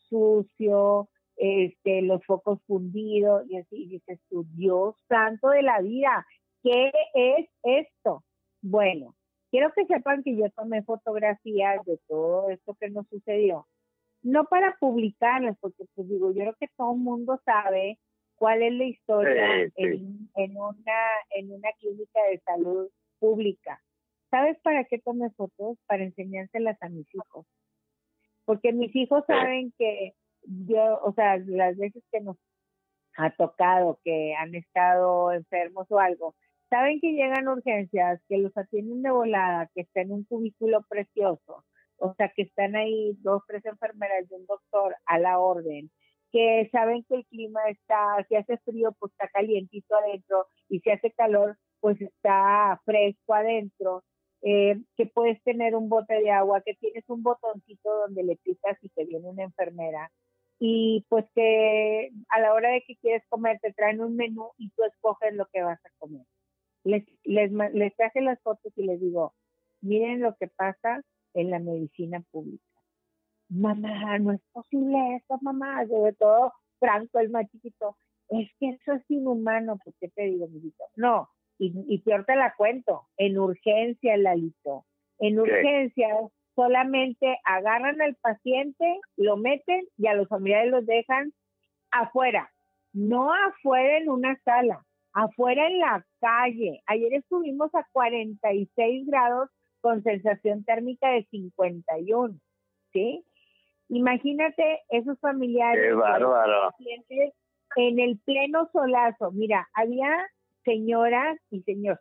sucio, este, los focos fundidos, y así, y dices tú, Dios santo de la vida, ¿qué es esto? Bueno, quiero que sepan que yo tomé fotografías de todo esto que nos sucedió, no para publicarlas, porque pues digo, yo creo que todo el mundo sabe cuál es la historia sí, sí. En, en una en una clínica de salud pública. ¿Sabes para qué tomé fotos? Para enseñárselas a mis hijos, porque mis hijos saben que yo, o sea, las veces que nos ha tocado, que han estado enfermos o algo, saben que llegan urgencias, que los atienden de volada, que está en un cubículo precioso, o sea, que están ahí dos, tres enfermeras y un doctor a la orden, que saben que el clima está, si hace frío, pues está calientito adentro, y si hace calor, pues está fresco adentro, eh, que puedes tener un bote de agua, que tienes un botoncito donde le picas y te viene una enfermera, y pues que a la hora de que quieres comer te traen un menú y tú escoges lo que vas a comer. Les, les, les traje las fotos y les digo, miren lo que pasa en la medicina pública. Mamá, no es posible eso, mamá, sobre todo Franco, el más chiquito, es que eso es inhumano. ¿Por qué te digo, mijito? No, y, y peor te la cuento, en urgencia, Lalito, en urgencia solamente agarran al paciente, lo meten y a los familiares los dejan afuera, no afuera en una sala, afuera en la calle. Ayer estuvimos a cuarenta y seis grados con sensación térmica de cincuenta y uno, ¿sí? Imagínate esos familiares. ¡Qué bárbaro! Pacientes en el pleno solazo. Mira, había señoras y señores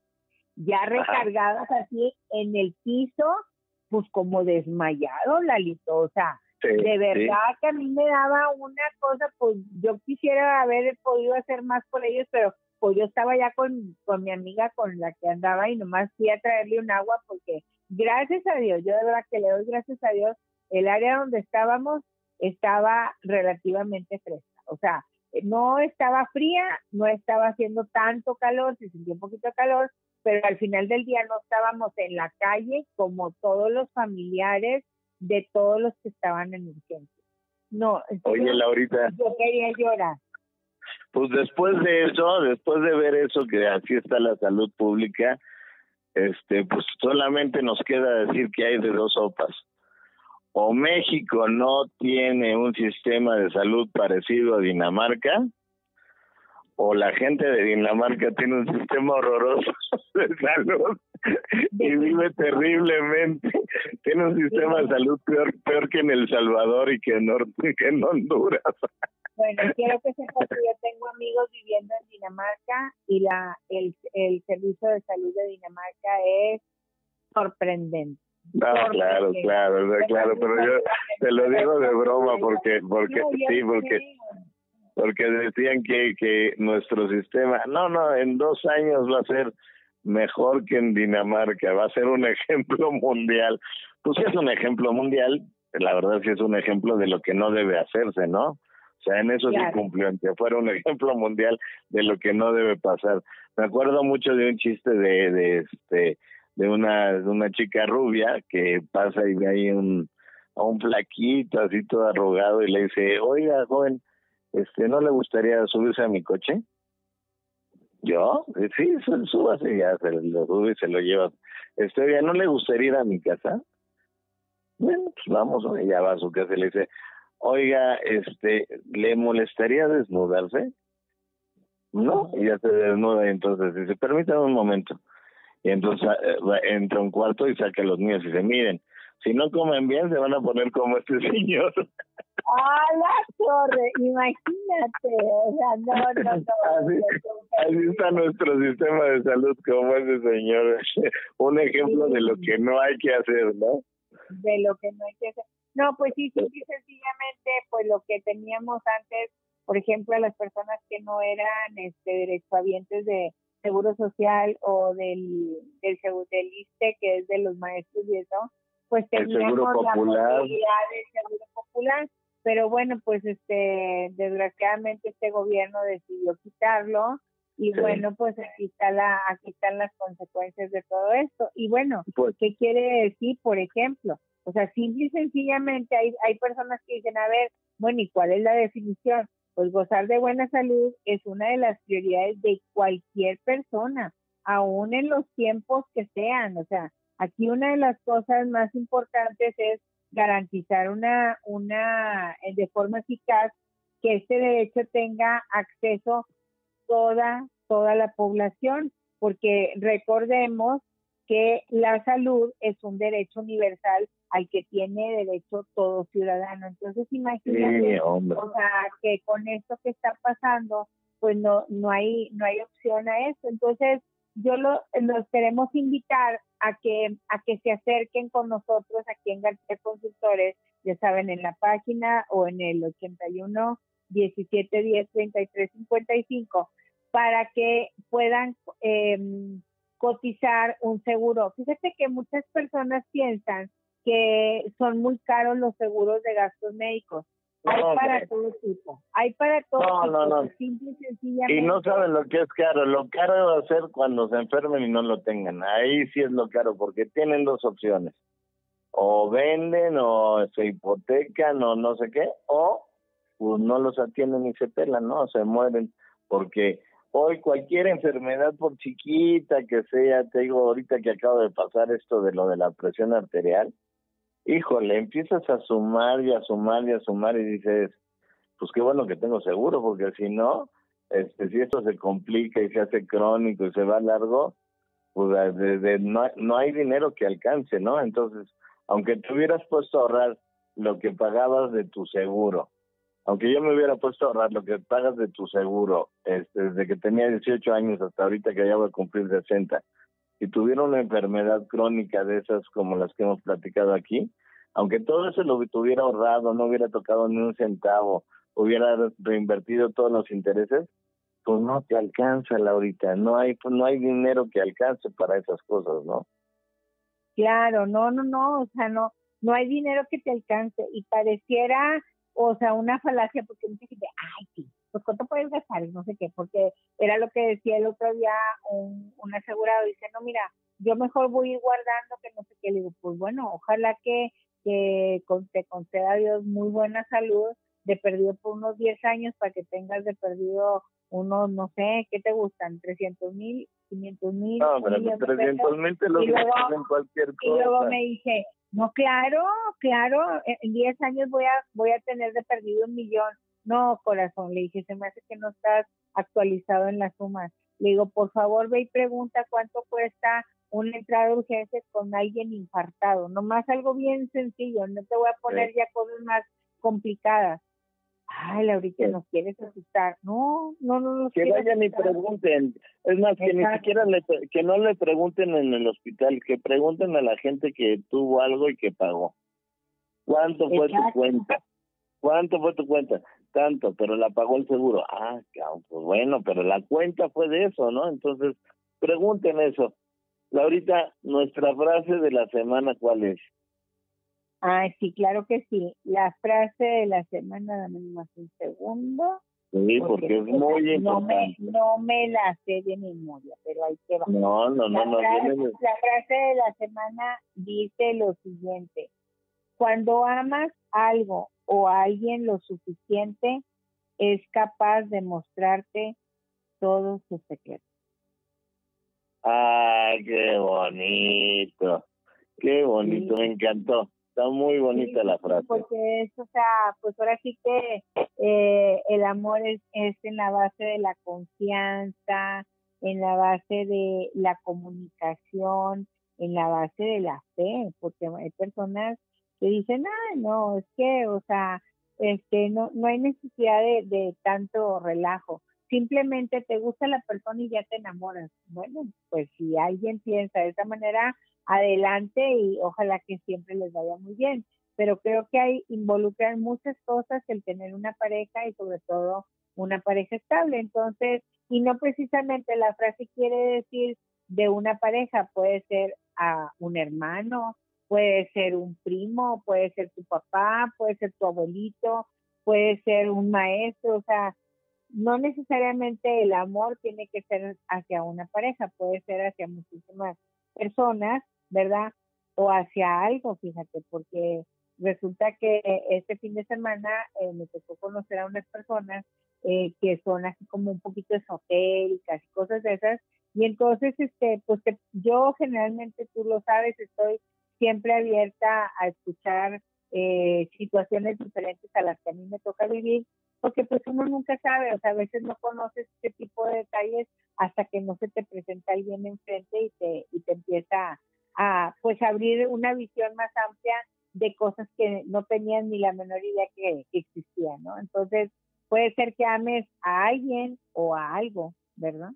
ya recargadas Ajá. así en el piso, pues como desmayados, Lalito, o sea, sí, de verdad sí. que a mí me daba una cosa, pues yo quisiera haber podido hacer más por ellos, pero pues yo estaba ya con, con mi amiga con la que andaba y nomás fui a traerle un agua porque gracias a Dios, yo de verdad que le doy gracias a Dios, el área donde estábamos estaba relativamente fresca, o sea, no estaba fría, no estaba haciendo tanto calor, se sintió un poquito de calor, pero al final del día no estábamos en la calle como todos los familiares de todos los que estaban en urgencia. No, Oye, Laurita, yo quería llorar. Pues después de eso, después de ver eso, que así está la salud pública, este, pues solamente nos queda decir que hay de dos sopas. O México no tiene un sistema de salud parecido a Dinamarca, o la gente de Dinamarca tiene un sistema horroroso de salud y vive terriblemente. Tiene un sistema de salud peor, peor que en El Salvador y que en, que en Honduras. Bueno, quiero que sepas que yo tengo amigos viviendo en Dinamarca y la el, el servicio de salud de Dinamarca es sorprendente. No, claro, claro, claro, pero yo te lo digo de broma porque, porque sí, porque, porque decían que, que nuestro sistema, no, no, en dos años va a ser mejor que en Dinamarca, va a ser un ejemplo mundial. Pues sí es un ejemplo mundial, la verdad sí es un ejemplo de lo que no debe hacerse, ¿no? O sea, en eso claro. Sí cumplió, en que fuera un ejemplo mundial de lo que no debe pasar. Me acuerdo mucho de un chiste de, de este, de una, de una chica rubia que pasa y ve ahí un, a un flaquito así todo arrugado y le dice, oiga, joven, este, ¿no le gustaría subirse a mi coche? ¿Yo? Sí, súbase, ya se lo sube y se lo lleva. Este, oiga, ¿no le gustaría ir a mi casa? Bueno, pues vamos, ella va a su casa y le dice, oiga, este, ¿le molestaría desnudarse? No, y ya se desnuda y entonces dice, permítame un momento. Y entonces eh, entra a un cuarto y saca a los niños y dice, miren, si no comen bien se van a poner como este señor. ¡Ah, la torre! Imagínate, o sea, no, no, no. Así, así está nuestro sistema de salud como ese señor. Un ejemplo sí. de lo que no hay que hacer, ¿no? De lo que no hay que hacer. No, pues sí, sí, sí, sencillamente, pues lo que teníamos antes, por ejemplo, a las personas que no eran este derechohabientes de Seguro Social o del del, del ISSSTE, que es de los maestros y eso, pues teníamos la posibilidad del Seguro Popular, pero bueno, pues este desgraciadamente este gobierno decidió quitarlo y sí. bueno, pues aquí está la aquí están las consecuencias de todo esto. Y bueno, pues, ¿qué quiere decir? Por ejemplo, o sea, simple y sencillamente hay hay personas que dicen, a ver, bueno, ¿y cuál es la definición? Pues gozar de buena salud es una de las prioridades de cualquier persona, aún en los tiempos que sean. O sea, aquí una de las cosas más importantes es garantizar una, una, de forma eficaz que este derecho tenga acceso toda, toda la población, porque recordemos que la salud es un derecho universal al que tiene derecho todo ciudadano. Entonces, imagínate, sí, o sea, que con esto que está pasando, pues no no hay no hay opción a eso. Entonces, yo lo, los queremos invitar a que a que se acerquen con nosotros aquí en García Consultores, ya saben, en la página o en el ochenta y uno, diecisiete diez, treinta y tres cincuenta y cinco, para que puedan eh, cotizar un seguro. Fíjate que muchas personas piensan que son muy caros los seguros de gastos médicos. Hay no, para no. todo tipo. Hay para todo no, tipo. No, no, simple y sencillamente. Y no saben lo que es caro. Lo caro va a ser cuando se enfermen y no lo tengan. Ahí sí es lo caro, porque tienen dos opciones. O venden, o se hipotecan, o no sé qué, o pues no los atienden y se pelan, ¿no? Se mueren, porque hoy cualquier enfermedad, por chiquita que sea, te digo ahorita que acabo de pasar esto de lo de la presión arterial, híjole, empiezas a sumar y a sumar y a sumar y dices, pues qué bueno que tengo seguro, porque si no, este, si esto se complica y se hace crónico y se va largo, pues de, de, no, no hay dinero que alcance, ¿no? Entonces, aunque te hubieras puesto a ahorrar lo que pagabas de tu seguro, aunque yo me hubiera puesto a ahorrar lo que pagas de tu seguro, este, desde que tenía dieciocho años hasta ahorita que ya voy a cumplir sesenta, si tuviera una enfermedad crónica de esas como las que hemos platicado aquí, aunque todo eso lo tuviera ahorrado, no hubiera tocado ni un centavo, hubiera reinvertido todos los intereses, pues no te alcanza, Laurita, no hay, pues no hay dinero que alcance para esas cosas, ¿no? Claro, no, no, no, o sea, no, no hay dinero que te alcance y pareciera, o sea, una falacia porque mucha gente, ay, sí, pues cuánto puedes gastar y no sé qué, porque era lo que decía el otro día un, un asegurado, dice, no, mira, yo mejor voy a ir guardando que no sé qué, le digo, pues bueno, ojalá que, que con, te conceda Dios muy buena salud, de perdido por unos diez años para que tengas de perdido unos, no sé, ¿qué te gustan? trescientos mil, quinientos mil, no, pero trescientos mil te lo gastas en cualquier cosa. Y luego me dice, no, claro, claro, en diez años voy a voy a tener de perdido un millón. No, corazón, le dije, se me hace que no estás actualizado en las sumas. Le digo, por favor, ve y pregunta cuánto cuesta una entrada de urgencias con alguien infartado. Nomás algo bien sencillo, no te voy a poner sí. ya cosas más complicadas. Ay, Laurita, sí. nos quieres asustar. No, no, no nos que vayan y pregunten. Es más, que Exacto. ni siquiera le, que no le pregunten en el hospital, que pregunten a la gente que tuvo algo y que pagó. ¿Cuánto fue Exacto. tu cuenta? ¿Cuánto fue tu cuenta? Tanto, pero la pagó el seguro. Ah, pues bueno, pero la cuenta fue de eso, ¿no? Entonces, pregunten eso. Laurita, nuestra frase de la semana, ¿cuál es? Ah, sí, claro que sí. La frase de la semana, dame más un segundo. Sí, porque, porque es muy importante. No me, no me la sé de memoria, pero ahí te va. No, no, no. La, no, frase, no, no. la frase de la semana dice lo siguiente. Cuando amas algo o a alguien lo suficiente, es capaz de mostrarte todos sus secretos. ¡Ay, qué bonito! ¡Qué bonito! Sí. Me encantó. Está muy bonita sí, la frase. Porque es, o sea, pues ahora sí que eh, el amor es, es en la base de la confianza, en la base de la comunicación, en la base de la fe, porque hay personas que dicen, ah, no, es que, o sea, este, no, no hay necesidad de, de tanto relajo. Simplemente te gusta la persona y ya te enamoras. Bueno, pues si alguien piensa de esa manera, adelante y ojalá que siempre les vaya muy bien. Pero creo que hay involucran muchas cosas el tener una pareja y sobre todo una pareja estable. Entonces, y no precisamente la frase quiere decir de una pareja, puede ser a un hermano, puede ser un primo, puede ser tu papá, puede ser tu abuelito, puede ser un maestro, o sea, no necesariamente el amor tiene que ser hacia una pareja, puede ser hacia muchísimas personas, ¿verdad? O hacia algo, fíjate, porque resulta que este fin de semana eh, me tocó conocer a unas personas eh, que son así como un poquito esotéricas y cosas de esas, y entonces, este, pues que yo generalmente, tú lo sabes, estoy siempre abierta a escuchar eh, situaciones diferentes a las que a mí me toca vivir, porque pues uno nunca sabe, o sea, a veces no conoces este tipo de detalles hasta que no se te presenta alguien enfrente y te, y te empieza a, pues, abrir una visión más amplia de cosas que no tenían ni la menor idea que, que existían, ¿no? Entonces, puede ser que ames a alguien o a algo, ¿verdad?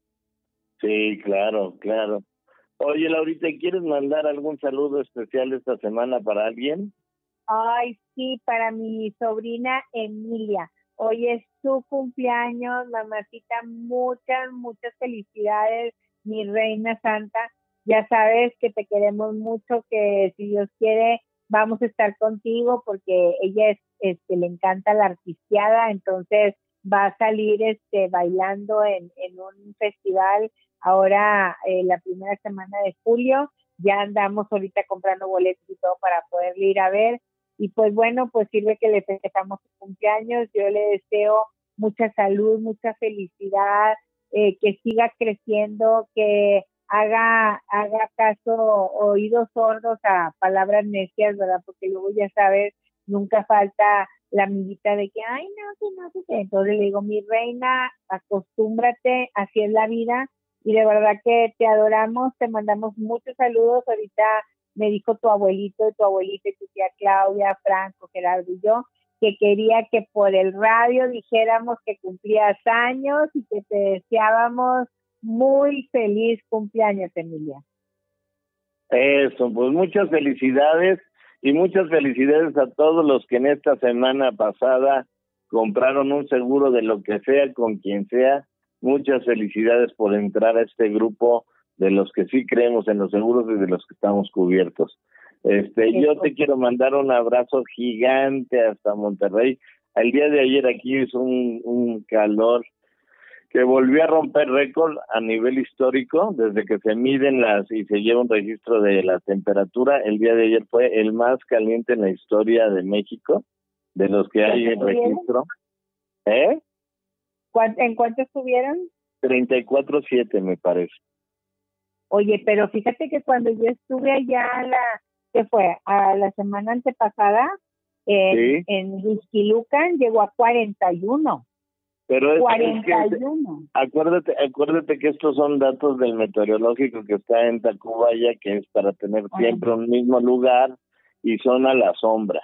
Sí, claro, claro. Oye, Laurita, ¿quieres mandar algún saludo especial esta semana para alguien? Ay, sí, para mi sobrina Emilia. Hoy es su cumpleaños, mamacita, muchas, muchas felicidades, mi reina santa. Ya sabes que te queremos mucho, que si Dios quiere vamos a estar contigo porque ella es, este, le encanta la artisteada, entonces va a salir este bailando en, en un festival ahora eh, la primera semana de julio. Ya andamos ahorita comprando boletos y todo para poder ir a ver. Y pues bueno, pues sirve que le festejamos su cumpleaños. Yo le deseo mucha salud, mucha felicidad, eh, que siga creciendo, que haga haga caso, oídos sordos a palabras necias, ¿verdad? Porque luego ya sabes, nunca falta la amiguita de que, ay, no, que no sé qué. Entonces le digo, mi reina, acostúmbrate, así es la vida. Y de verdad que te adoramos, te mandamos muchos saludos. Ahorita me dijo tu abuelito, tu abuelita y tu tía Claudia, Franco, Gerardo y yo, que quería que por el radio dijéramos que cumplías años y que te deseábamos muy feliz cumpleaños, Emilia. Eso, pues muchas felicidades y muchas felicidades a todos los que en esta semana pasada compraron un seguro de lo que sea, con quien sea, muchas felicidades por entrar a este grupo de los que sí creemos en los seguros y de los que estamos cubiertos. Este, yo te quiero mandar un abrazo gigante hasta Monterrey. El día de ayer aquí hizo un, un calor que volvió a romper récord a nivel histórico, desde que se miden las y se lleva un registro de la temperatura. El día de ayer fue el más caliente en la historia de México, de los que hay en registro. ¿Eh? ¿En cuánto estuvieron? treinta y cuatro punto siete me parece. Oye, pero fíjate que cuando yo estuve allá, la que fue a la semana antepasada, en, sí. en Ixquilucan, llegó a cuarenta y uno. Pero es, cuarenta y uno. Es que, acuérdate, acuérdate que estos son datos del meteorológico que está en Tacubaya, que es para tener Ajá. siempre un mismo lugar y son a la sombra.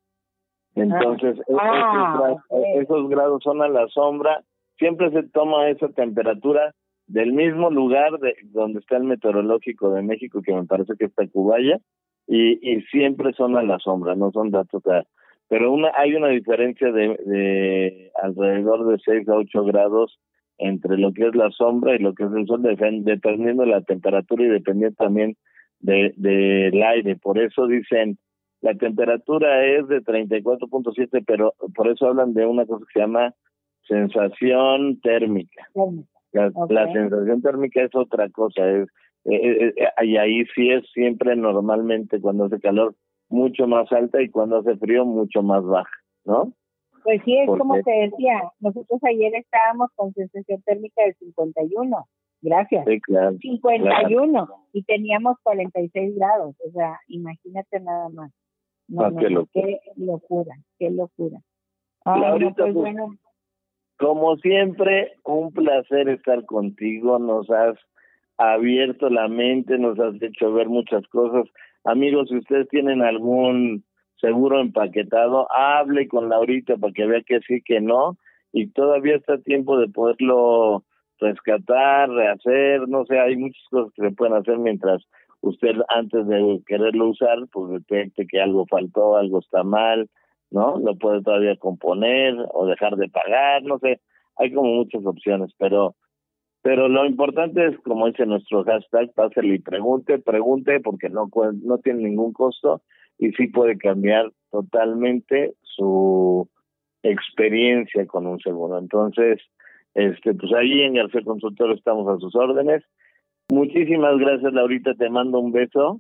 Entonces, ah. esos, grados, okay. esos grados son a la sombra. Siempre se toma esa temperatura del mismo lugar de donde está el meteorológico de México, que me parece que es Tacubaya, y, y siempre son a la sombra, no son datos a... Pero una, hay una diferencia de, de alrededor de seis a ocho grados entre lo que es la sombra y lo que es el sol, dependiendo de la temperatura y dependiendo también del de, de aire. Por eso dicen, la temperatura es de treinta y cuatro punto siete, pero por eso hablan de una cosa que se llama sensación térmica. La, okay. la sensación térmica es otra cosa, es, eh, eh, y ahí sí es siempre normalmente cuando hace calor mucho más alta y cuando hace frío mucho más baja, ¿no? Pues sí, es Porque... como te decía, nosotros ayer estábamos con sensación térmica de cincuenta y uno, gracias, sí, claro, cincuenta y uno, claro. Y teníamos cuarenta y seis grados, o sea, imagínate nada más. No, ah, no, qué, no, locura. qué locura, qué locura. Ah, Laurita, no, pues, pues, bueno. Como siempre, un placer estar contigo, nos has abierto la mente, nos has hecho ver muchas cosas. Amigos, si ustedes tienen algún seguro empaquetado, hable con Laurita para que vea que sí, que no, y todavía está tiempo de poderlo rescatar, rehacer, no sé, hay muchas cosas que se pueden hacer mientras usted, antes de quererlo usar, pues detecte que algo faltó, algo está mal, ¿no? Lo puede todavía componer o dejar de pagar, no sé, hay como muchas opciones, pero pero lo importante es, como dice nuestro hashtag, pásale y pregunte, pregunte porque no no tiene ningún costo y sí puede cambiar totalmente su experiencia con un seguro. Entonces, este pues ahí en García Consultor estamos a sus órdenes. Muchísimas gracias, Laurita, te mando un beso.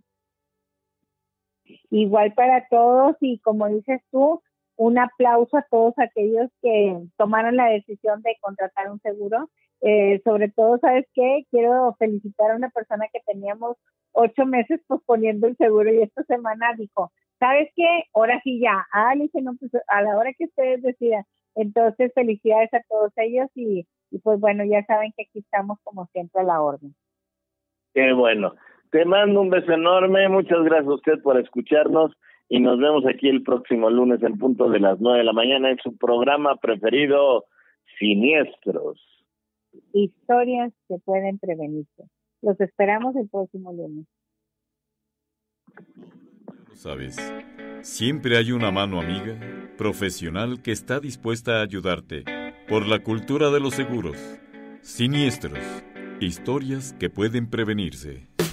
Igual para todos, y como dices tú, un aplauso a todos aquellos que tomaron la decisión de contratar un seguro. Eh, sobre todo, ¿sabes qué? Quiero felicitar a una persona que teníamos ocho meses posponiendo el seguro y esta semana dijo, ¿sabes qué? Ahora sí ya. Ah, le dije, no, pues a la hora que ustedes decidan. Entonces, felicidades a todos ellos y, y pues bueno, ya saben que aquí estamos como siempre a la orden. Qué bueno. Te mando un beso enorme, muchas gracias a usted por escucharnos y nos vemos aquí el próximo lunes en punto de las nueve de la mañana en su programa preferido, Siniestros. Historias que pueden prevenirse. Los esperamos el próximo lunes. Sabes, siempre hay una mano amiga, profesional que está dispuesta a ayudarte. Por la cultura de los seguros. Siniestros. Historias que pueden prevenirse.